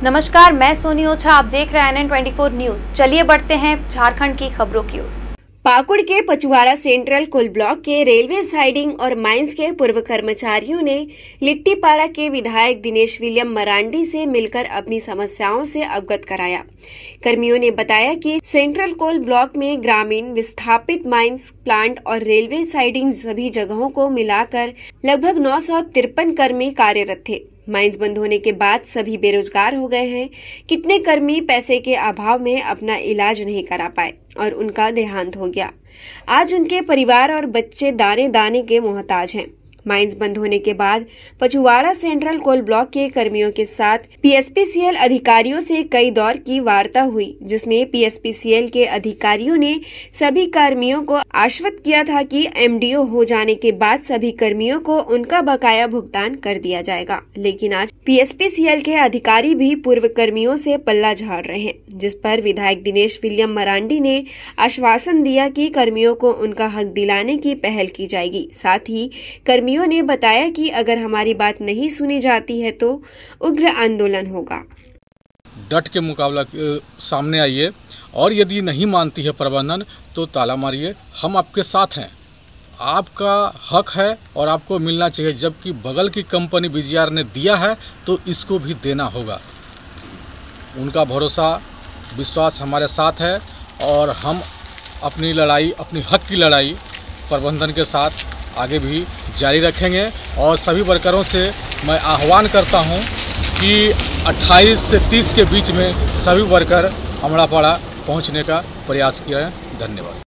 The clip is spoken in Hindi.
नमस्कार, मैं सोनी ओझा। आप देख रहे हैं NN24 न्यूज। चलिए बढ़ते हैं झारखंड की खबरों की ओर। पाकुड़ के पचवाड़ा सेंट्रल कोल ब्लॉक के रेलवे साइडिंग और माइंस के पूर्व कर्मचारियों ने लिट्टीपाड़ा के विधायक दिनेश विलियम मरांडी से मिलकर अपनी समस्याओं से अवगत कराया। कर्मियों ने बताया कि सेंट्रल कोल ब्लॉक में ग्रामीण विस्थापित माइंस प्लांट और रेलवे साइडिंग सभी जगहों को मिलाकर लगभग 953 कर्मी कार्यरत थे। माइंस बंद होने के बाद सभी बेरोजगार हो गए हैं। कितने कर्मी पैसे के अभाव में अपना इलाज नहीं करा पाए और उनका देहांत हो गया। आज उनके परिवार और बच्चे दाने दाने के मोहताज हैं। माइंस बंद होने के बाद पचवाड़ा सेंट्रल कोल ब्लॉक के कर्मियों के साथ PSPCL अधिकारियों से कई दौर की वार्ता हुई, जिसमें PSPCL के अधिकारियों ने सभी कर्मियों को आश्वस्त किया था कि MDO हो जाने के बाद सभी कर्मियों को उनका बकाया भुगतान कर दिया जाएगा। लेकिन आज PSPCL के अधिकारी भी पूर्व कर्मियों से पल्ला झाड़ रहे हैं, जिस पर विधायक दिनेश विलियम मरांडी ने आश्वासन दिया कि कर्मियों को उनका हक दिलाने की पहल की जाएगी। साथ ही कर्मियों ने बताया कि अगर हमारी बात नहीं सुनी जाती है तो उग्र आंदोलन होगा। डट के मुकाबला सामने आइए और यदि नहीं मानती है प्रबंधन तो ताला मारिए। हम आपके साथ हैं। आपका हक है और आपको मिलना चाहिए। जबकि बगल की कंपनी BGR ने दिया है तो इसको भी देना होगा। उनका भरोसा विश्वास हमारे साथ है और हम अपनी लड़ाई, अपनी हक की लड़ाई प्रबंधन के साथ आगे भी जारी रखेंगे। और सभी वर्करों से मैं आह्वान करता हूं कि 28 से 30 के बीच में सभी वर्कर अमड़ापाड़ा पहुंचने का प्रयास किया है। धन्यवाद।